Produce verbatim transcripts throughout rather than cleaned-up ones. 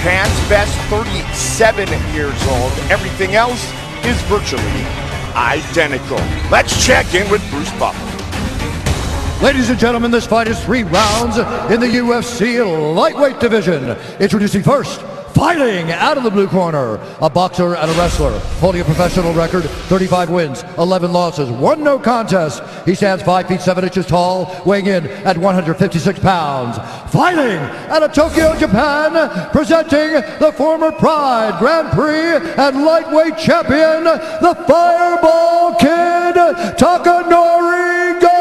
Japan's best, thirty-seven years old. Everything else is virtually identical. Let's check in with Bruce Buffer. Ladies and gentlemen, this fight is three rounds in the U F C lightweight division. Introducing first, fighting out of the blue corner, a boxer and a wrestler, holding a professional record, thirty-five wins, eleven losses, one no contest. He stands five feet seven inches tall, weighing in at one hundred fifty-six pounds. Fighting out of Tokyo, Japan, presenting the former Pride Grand Prix and lightweight champion, the Fireball Kid, Takanori Gomi.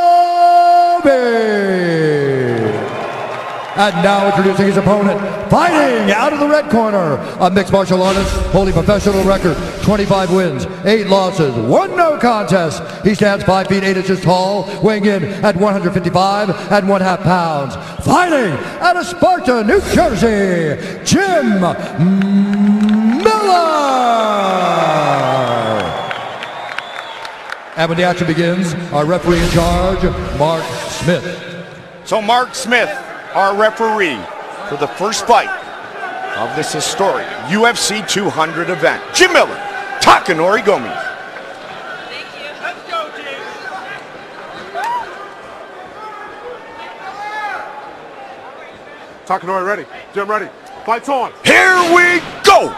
And now introducing his opponent, fighting out of the red corner, a mixed martial artist holding professional record, twenty-five wins, eight losses, one no contest. He stands five feet eight inches tall, weighing in at one hundred fifty-five and one half pounds. Fighting out of Sparta, New Jersey, Jim Miller. And when the action begins, our referee in charge, Mark Smith. So Mark Smith, our referee for the first fight of this historic U F C two hundred event. Jim Miller, Takanori Gomi. Thank you. Let's go, Jim. Takanori ready. Jim ready. Fight's on. Here we go.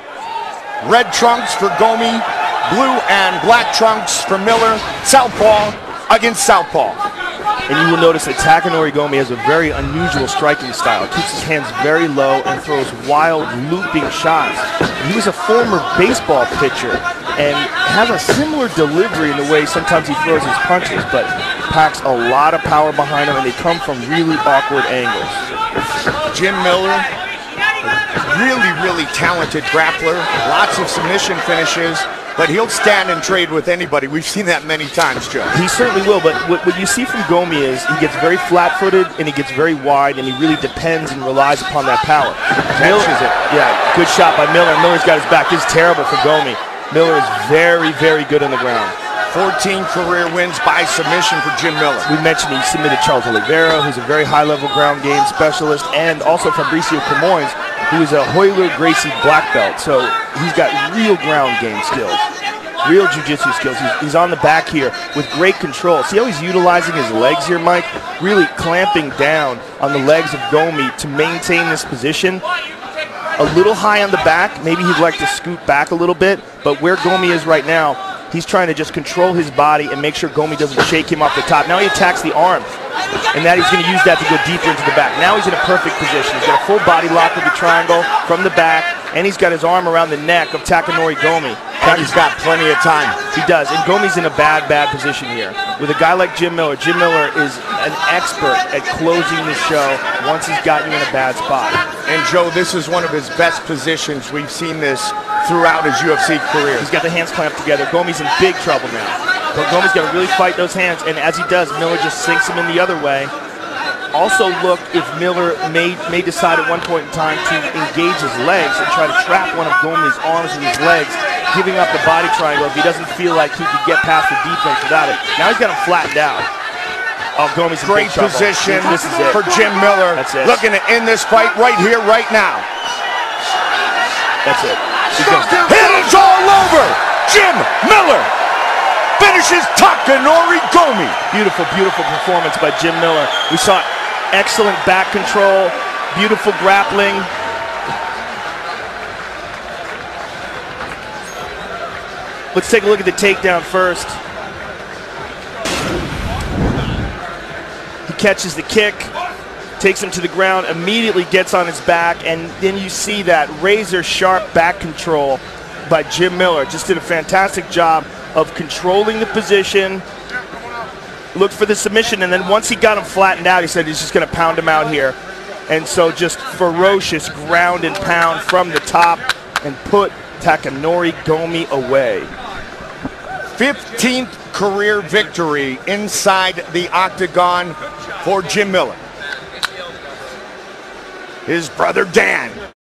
Red trunks for Gomi, blue and black trunks for Miller. Southpaw against southpaw. And you will notice that Takanori Gomi has a very unusual striking style. Keeps his hands very low and throws wild, looping shots. He was a former baseball pitcher and has a similar delivery in the way sometimes he throws his punches, but packs a lot of power behind him, and they come from really awkward angles. Jim Miller, really, really talented grappler. Lots of submission finishes. But he'll stand and trade with anybody. We've seen that many times, Joe. He certainly will, but what, what you see from Gomi is he gets very flat-footed and he gets very wide, and he really depends and relies upon that power. Miller, it. Yeah, good shot by Miller. Miller's got his back. This is terrible for Gomi. Miller is very, very good on the ground. fourteen career wins by submission for Jim Miller. We mentioned he submitted Charles Oliveira, who's a very high-level ground game specialist, and also Fabricio Camoins, who is a Royler Gracie black belt. So he's got real ground game skills, real jiu-jitsu skills. He's, he's on the back here with great control. See how he's utilizing his legs here, Mike? Really clamping down on the legs of Gomi to maintain this position. A little high on the back. Maybe he'd like to scoot back a little bit, but where Gomi is right now, he's trying to just control his body and make sure Gomi doesn't shake him off the top. Now he attacks the arms, and that he's going to use that to go deeper into the back. Now he's in a perfect position. He's got a full body lock with the triangle from the back, and he's got his arm around the neck of Takanori Gomi. And he's got plenty of time. He does, and Gomi's in a bad, bad position here. With a guy like Jim Miller, Jim Miller is an expert at closing the show once he's got you in a bad spot. And Joe, this is one of his best positions. We've seen this throughout his U F C career. He's got the hands clamped together. Gomi's in big trouble now. But Gomi's got to really fight those hands, and as he does, Miller just sinks him in the other way. Also look if Miller may, may decide at one point in time to engage his legs and try to trap one of Gomi's arms with his legs, giving up the body triangle if he doesn't feel like he could get past the defense without it. Now he's got him flattened out. Oh, Gomi's in Great big trouble. position This is it. for Jim Miller. That's it. Looking to end this fight right here, right now. That's it. Hands all over. Jim Miller finishes Takanori Gomi. Beautiful, beautiful performance by Jim Miller. We saw excellent back control, beautiful grappling. Let's take a look at the takedown first. He catches the kick, takes him to the ground, immediately gets on his back, and then you see that razor sharp back control by Jim Miller. Just did a fantastic job of controlling the position, looked for the submission, and then once he got him flattened out, he said he's just going to pound him out here. And so just ferocious ground and pound from the top and put Takanori Gomi away. fifteenth career victory inside the octagon for Jim Miller. His brother Dan